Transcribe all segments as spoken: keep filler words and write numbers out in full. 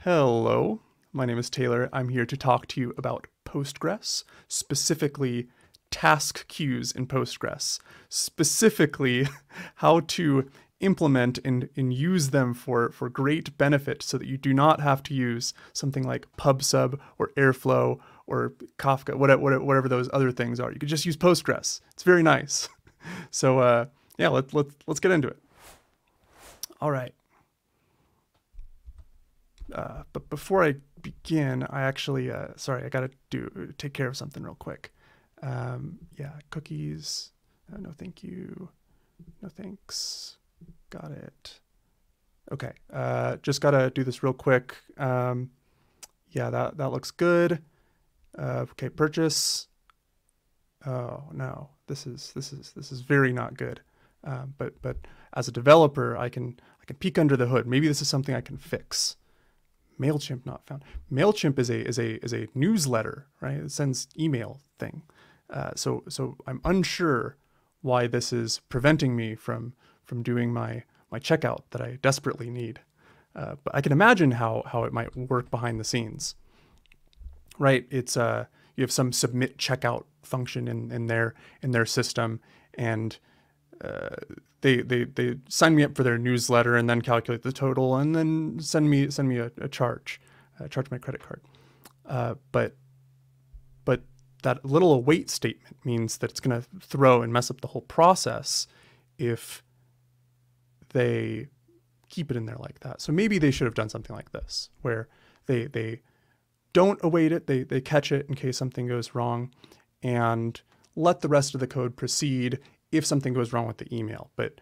Hello, my name is Taylor. I'm here to talk to you about Postgres, specifically task queues in Postgres, specifically how to implement and, and use them for, for great benefit so that you do not have to use something like PubSub or Airflow or Kafka, whatever, whatever those other things are. You could just use Postgres. It's very nice. So uh, yeah, let, let, let's get into it. All right. Uh, but before I begin, I actually, uh, sorry, I gotta do take care of something real quick. Um, yeah, cookies. Uh, no, thank you. No, thanks. Got it. Okay, uh, just gotta do this real quick. Um, yeah, that that looks good. Uh, okay, purchase. Oh no, this is this is this is very not good. Um, but but as a developer, I can I can peek under the hood. Maybe this is something I can fix. MailChimp not found. MailChimp is a is a is a newsletter, right? It sends email thing. Uh, so so I'm unsure why this is preventing me from from doing my my checkout that I desperately need. Uh, but I can imagine how how it might work behind the scenes. Right? It's uh you have some submit checkout function in in their in their system, and uh, they they they sign me up for their newsletter and then calculate the total and then send me send me a, a charge, uh, charge my credit card. Uh, but but that little await statement means that it's going to throw and mess up the whole process if they keep it in there like that. So maybe they should have done something like this, where they they don't await it, they they catch it in case something goes wrong, and let the rest of the code proceed if something goes wrong with the email. But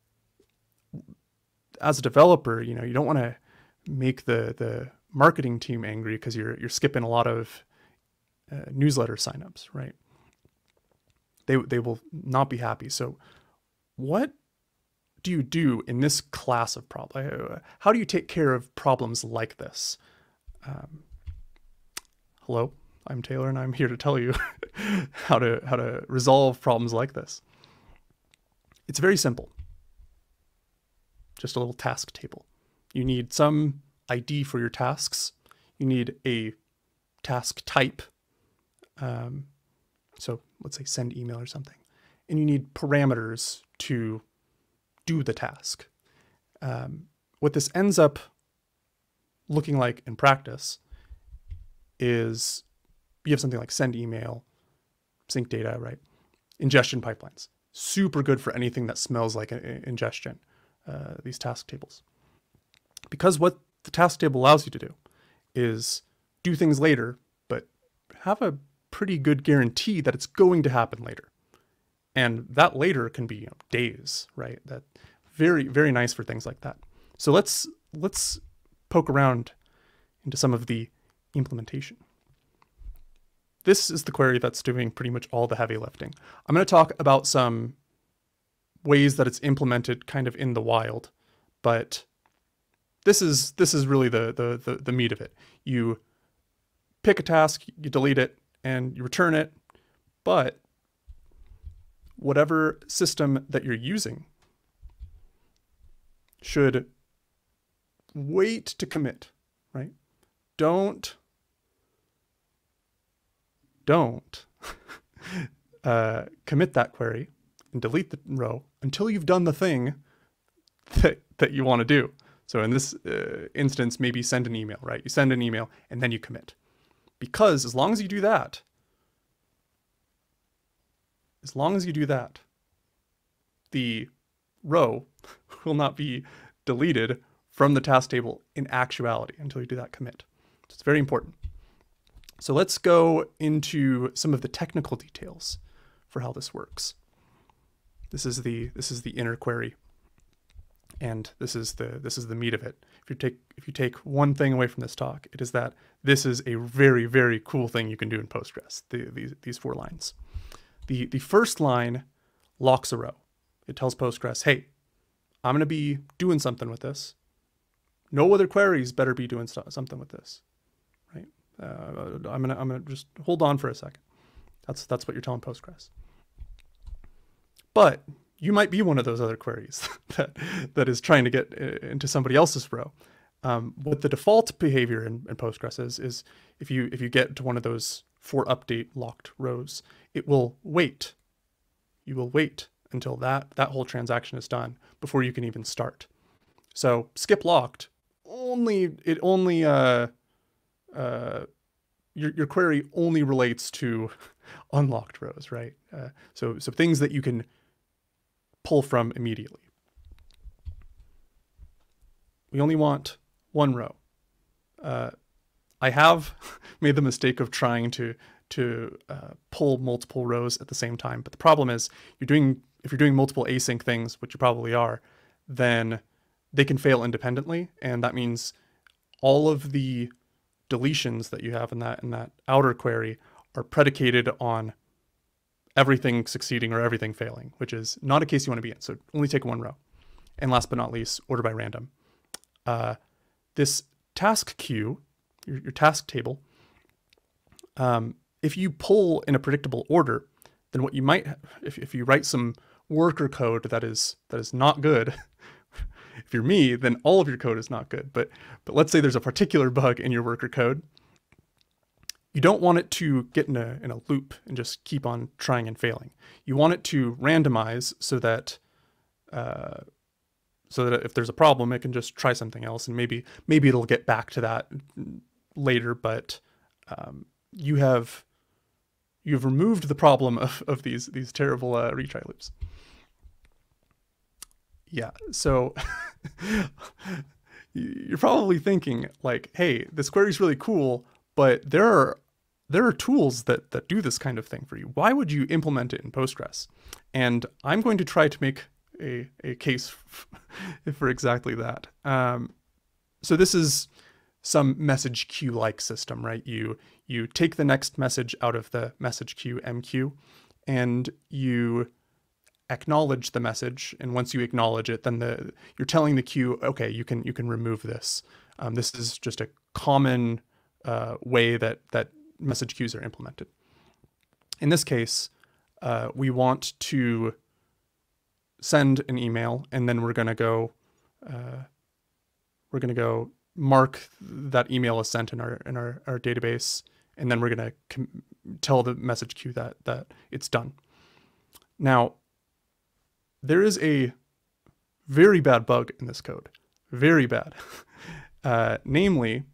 as a developer, you know, you don't want to make the the marketing team angry because you're you're skipping a lot of uh, newsletter signups, right? They they will not be happy. So what do you do in this class of problem? How do you take care of problems like this? Um, hello, I'm Taylor, and I'm here to tell you how to how to resolve problems like this. It's very simple. Just a little task table. You need some I D for your tasks. You need a task type. Um, so let's say send email or something. And you need parameters to do the task. Um, what this ends up looking like in practice is you have something like send email, sync data, right? Ingestion pipelines. Super good for anything that smells like an ingestion, uh, these task tables. Because what the task table allows you to do is do things later, but have a pretty good guarantee that it's going to happen later. And that later can be, you know, days, right? That very, very nice for things like that. So let's, let's poke around into some of the implementation. This is the query that's doing pretty much all the heavy lifting. I'm going to talk about some ways that it's implemented kind of in the wild, but this is this is really the the the, the meat of it. You pick a task, you delete it, and you return it, but whatever system that you're using should wait to commit, right? Don't Don't uh, commit that query and delete the row until you've done the thing that, that you want to do. So in this uh, instance, maybe send an email, right? You send an email and then you commit. Because as long as you do that, as long as you do that, the row will not be deleted from the task table in actuality until you do that commit. So it's very important. So let's go into some of the technical details for how this works. This is the this is the inner query, and this is the this is the meat of it. If you take if you take one thing away from this talk, it is that this is a very very cool thing you can do in Postgres. The, these these four lines. The the first line locks a row. It tells Postgres, hey, I'm going to be doing something with this. No other queries better be doing something with this, right? Uh, I'm gonna I'm gonna just hold on for a second. That's that's what you're telling Postgres. But you might be one of those other queries that that is trying to get into somebody else's row. Um, what the default behavior in, in Postgres is, is if you if you get to one of those for update locked rows, it will wait. You will wait until that, that whole transaction is done before you can even start. So skip locked, only it only uh, uh, your your query only relates to unlocked rows, right? Uh, so so things that you can pull from immediately. We only want one row. Uh, I have made the mistake of trying to to uh, pull multiple rows at the same time, but the problem is you're doing if you're doing multiple async things, which you probably are, then they can fail independently, and that means all of the deletions that you have in that in that outer query are predicated on everything succeeding or everything failing, which is not a case you want to be in. So only take one row. And last but not least, order by random. Uh, this task queue, your, your task table, um, if you pull in a predictable order, then what you might, if, if you write some worker code that is that is not good, if you're me, then all of your code is not good. But but let's say there's a particular bug in your worker code. You don't want it to get in a in a loop and just keep on trying and failing. You want it to randomize so that uh, so that if there's a problem, it can just try something else, and maybe maybe it'll get back to that later. But um, you have you've removed the problem of of these these terrible uh, retry loops. Yeah, so you're probably thinking like, hey, this query is really cool, but there are there are tools that that do this kind of thing for you. Why would you implement it in Postgres? And I'm going to try to make a, a case for exactly that. Um, so this is some message queue-like system, right? You you take the next message out of the message queue M Q, and you acknowledge the message, and once you acknowledge it, then the you're telling the queue, okay, you can you can remove this. Um, this is just a common uh, way that that message queues are implemented. In this case, uh, we want to send an email, and then we're going to go uh, we're going to go mark that email as sent in our in our, our database, and then we're going to tell the message queue that that it's done. Now, there is a very bad bug in this code, very bad. Uh, namely,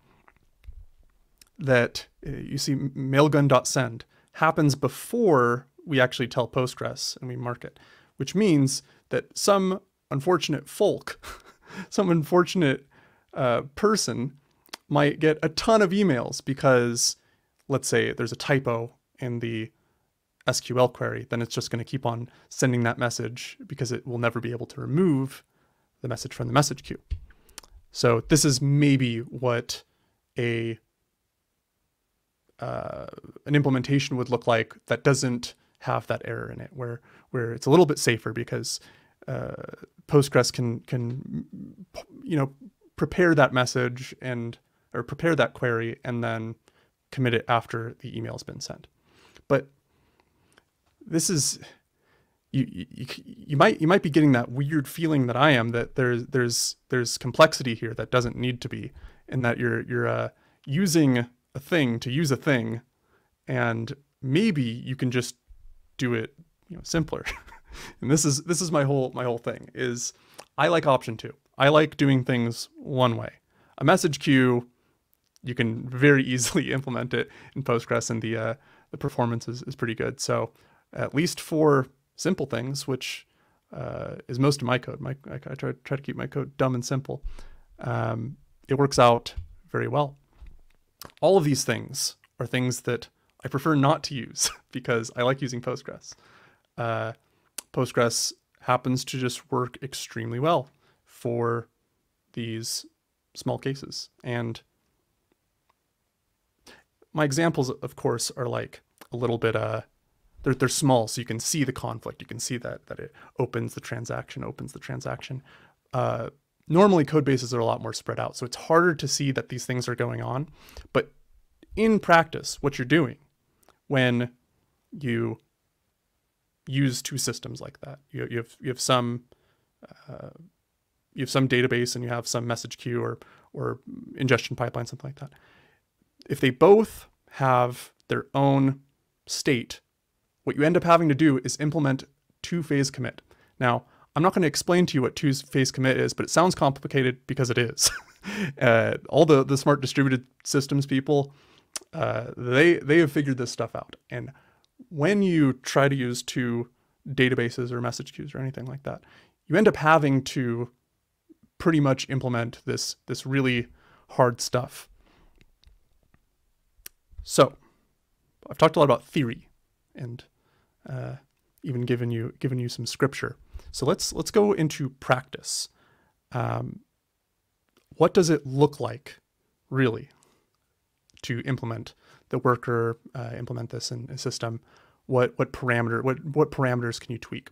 that uh, you see mailgun.send happens before we actually tell Postgres and we mark it, which means that some unfortunate folk, some unfortunate uh, person might get a ton of emails because, let's say, there's a typo in the S Q L query, then it's just going to keep on sending that message because it will never be able to remove the message from the message queue. So this is maybe what a uh, an implementation would look like that doesn't have that error in it, where where it's a little bit safer because uh, Postgres can can you know prepare that message and or prepare that query and then commit it after the email has been sent. But this is, you, you you might you might be getting that weird feeling that I am, that there's there's there's complexity here that doesn't need to be, and that you're you're uh, using a thing to use a thing, and maybe you can just do it you know simpler. And this is this is my whole my whole thing is I like option two. I like doing things one way. A message queue, you can very easily implement it in Postgres, and the uh, the performance is, is pretty good. So at least for simple things, which uh, is most of my code. My, I, I try, try to keep my code dumb and simple. Um, it works out very well. All of these things are things that I prefer not to use because I like using Postgres. Uh, Postgres happens to just work extremely well for these small cases. And my examples, of course, are like a little bit, uh, they're, they're small, so you can see the conflict. You can see that that it opens the transaction, opens the transaction. Uh, normally, code bases are a lot more spread out, so it's harder to see that these things are going on. But in practice, what you're doing when you use two systems like that, you, you have you have some uh, you have some database and you have some message queue or or ingestion pipeline, something like that. If they both have their own state, what you end up having to do is implement two-phase commit. Now, I'm not going to explain to you what two-phase commit is, but it sounds complicated because it is. uh, all the, the smart distributed systems people, uh, they, they have figured this stuff out. And when you try to use two databases or message queues or anything like that, you end up having to pretty much implement this, this really hard stuff. So I've talked a lot about theory and uh, even given you given you some scripture. So let's let's go into practice. Um, what does it look like, really, to implement the worker, uh, implement this in a system? What what parameter what what parameters can you tweak?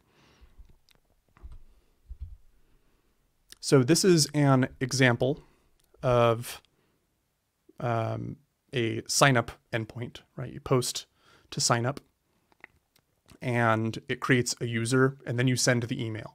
So this is an example of um, a sign up endpoint, right? You post to sign up and it creates a user and then you send the email.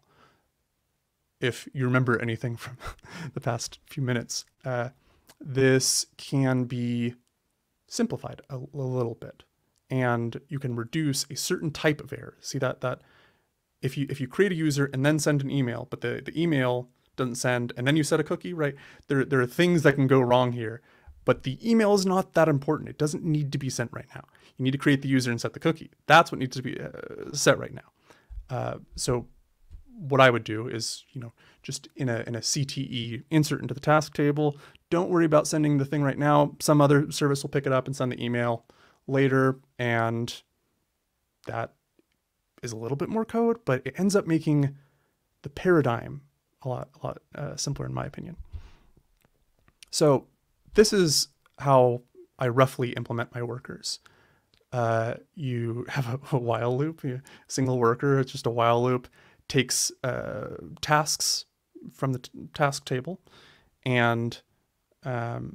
If you remember anything from the past few minutes, uh, this can be simplified a, a little bit and you can reduce a certain type of error. See that, that if you, if you create a user and then send an email, but the, the email doesn't send and then you set a cookie, right? There, there are things that can go wrong here. But the email is not that important. It doesn't need to be sent right now. You need to create the user and set the cookie. That's what needs to be uh, set right now. Uh, so what I would do is, you know, just in a, in a C T E, insert into the task table. Don't worry about sending the thing right now. Some other service will pick it up and send the email later. And that is a little bit more code, but it ends up making the paradigm a lot, a lot uh, simpler in my opinion. So this is how I roughly implement my workers. Uh, you have a, a while loop, a single worker, it's just a while loop, takes uh, tasks from the t task table and um,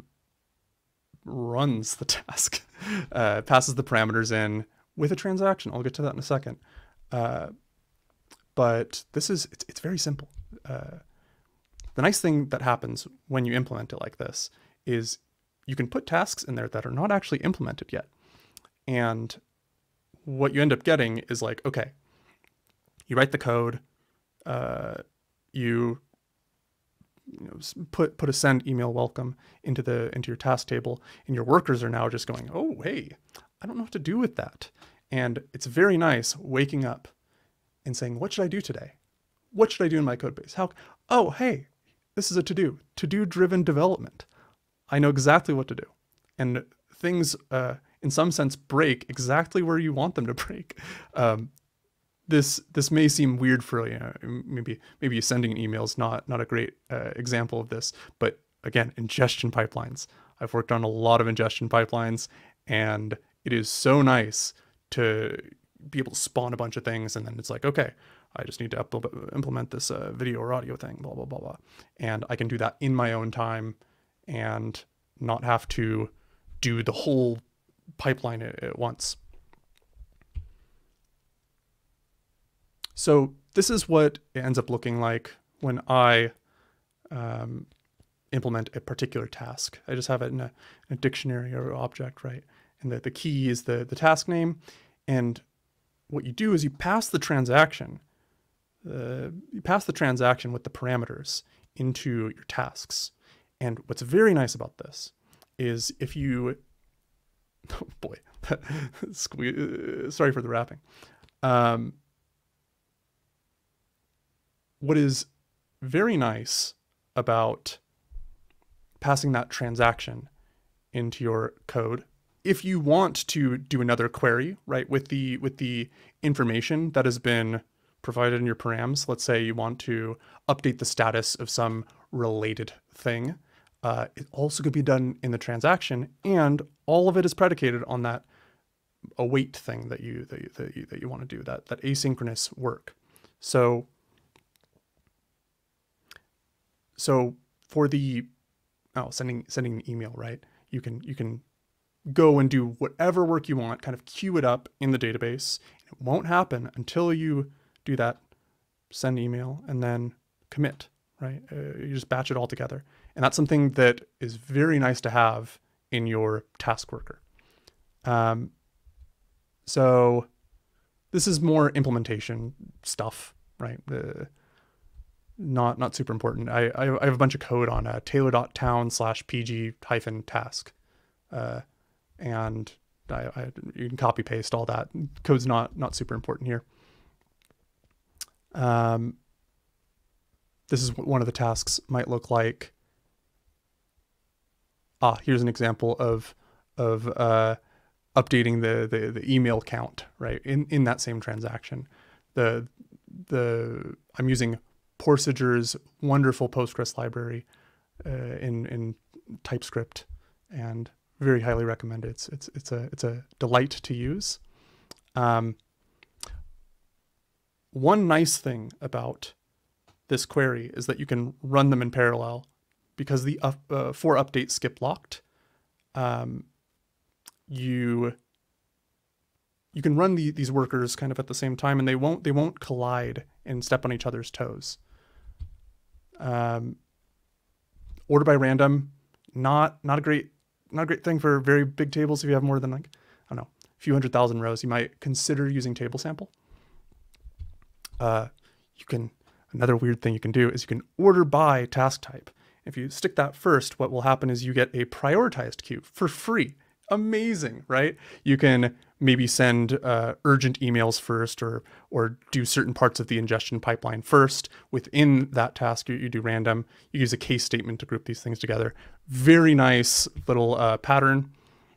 runs the task, uh, passes the parameters in with a transaction. I'll get to that in a second. Uh, but this is, it's, it's very simple. Uh, the nice thing that happens when you implement it like this is you can put tasks in there that are not actually implemented yet. And what you end up getting is like, okay, you write the code, uh, you, you know, put put a send email welcome into the into your task table, and your workers are now just going, oh, hey, I don't know what to do with that. And it's very nice waking up and saying, what should I do today? What should I do in my code base? How? Oh, hey, this is a to-do, to-do driven development. I know exactly what to do. And things, uh, in some sense, break exactly where you want them to break. Um, this this may seem weird for, you know, maybe maybe sending an email is not, not a great uh, example of this. But again, ingestion pipelines. I've worked on a lot of ingestion pipelines, and it is so nice to be able to spawn a bunch of things. And then it's like, okay, I just need to implement this uh, video or audio thing, blah, blah, blah, blah. And I can do that in my own time and not have to do the whole pipeline at, at once. So this is what it ends up looking like when I um, implement a particular task. I just have it in a, in a dictionary or object, right? And the, the key is the, the task name. And what you do is you pass the transaction, uh, you pass the transaction with the parameters into your tasks. And what's very nice about this is if you, oh boy, sorry for the wrapping. Um, what is very nice about passing that transaction into your code, if you want to do another query, right, with the with the information that has been provided in your params, let's say you want to update the status of some related thing, uh, it also could be done in the transaction, and all of it is predicated on that await thing that you that you, that you, that you want to do, that that asynchronous work. So so for the oh sending sending an email, right? You can you can go and do whatever work you want, kind of queue it up in the database. It won't happen until you do that send email and then commit, right? Uh, you just batch it all together. And that's something that is very nice to have in your task worker. Um, so this is more implementation stuff, right? Uh, not not super important. I, I have a bunch of code on uh, taylor.town slash pg hyphen task. Uh, and I, I, you can copy paste all that. Code's not not super important here. Um, this is what one of the tasks might look like. Ah, here's an example of of uh, updating the, the the email count, right? In in that same transaction, the the I'm using Porsager's wonderful Postgres library uh, in in TypeScript, and very highly recommended. It's it's it's a it's a delight to use. Um, one nice thing about this query is that you can run them in parallel, because the uh, uh, for update skip locked. Um, you you can run the, these workers kind of at the same time, and they won't they won't collide and step on each other's toes. Um, order by random, not not a great not a great thing for very big tables. If you have more than, like, I don't know, a few hundred thousand rows, you might consider using table sample. Uh, you can another weird thing you can do is you can order by task type. If you stick that first, what will happen is you get a prioritized queue for free. Amazing, right? You can maybe send uh, urgent emails first, or or do certain parts of the ingestion pipeline first. Within that task, you, you do random. You use a case statement to group these things together. Very nice little uh, pattern.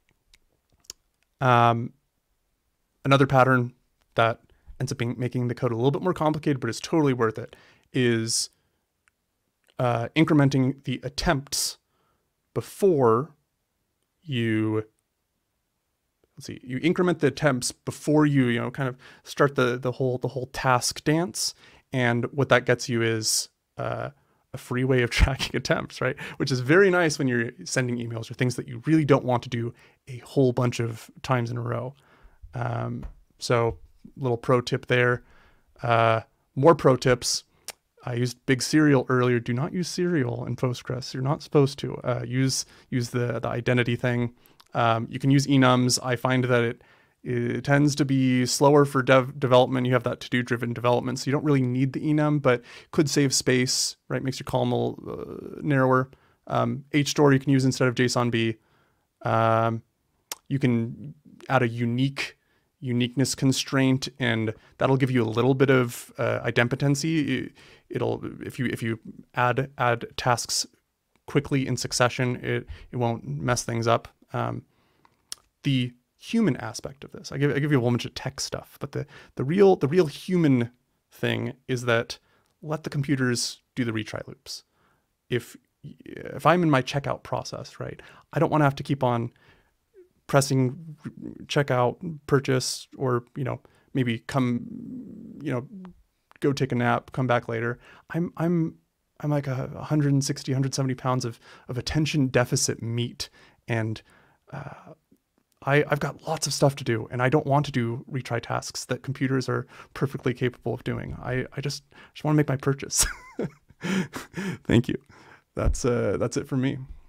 Um, another pattern that ends up being, making the code a little bit more complicated, but is totally worth it, is uh, incrementing the attempts before you let's see, you increment the attempts before you, you know, kind of start the, the whole, the whole task dance. And what that gets you is uh, a free way of tracking attempts, right? Which is very nice when you're sending emails or things that you really don't want to do a whole bunch of times in a row. Um, so little pro tip there. Uh, more pro tips. I used big serial earlier. Do not use serial in Postgres. You're not supposed to. Uh, use use the, the identity thing. Um, you can use enums. I find that it, it tends to be slower for dev development. You have that to-do driven development, so you don't really need the enum, but could save space, right? Makes your column a little uh, narrower. Um, H-store you can use instead of JSON-B. Um, you can add a unique uniqueness constraint, and that'll give you a little bit of uh, idempotency. It'll if you if you add add tasks quickly in succession, it it won't mess things up. Um, the human aspect of this, I give I give you a whole bunch of tech stuff, but the the real the real human thing is that let the computers do the retry loops. If if I'm in my checkout process, right, I don't want to have to keep on pressing checkout, purchase, or, you know, maybe come, you know, go take a nap, come back later. I'm I'm I'm like a one hundred sixty, one hundred seventy pounds of of attention deficit meat, and uh, I I've got lots of stuff to do, and I don't want to do retry tasks that computers are perfectly capable of doing. I I just just want to make my purchase. Thank you. That's uh that's it for me.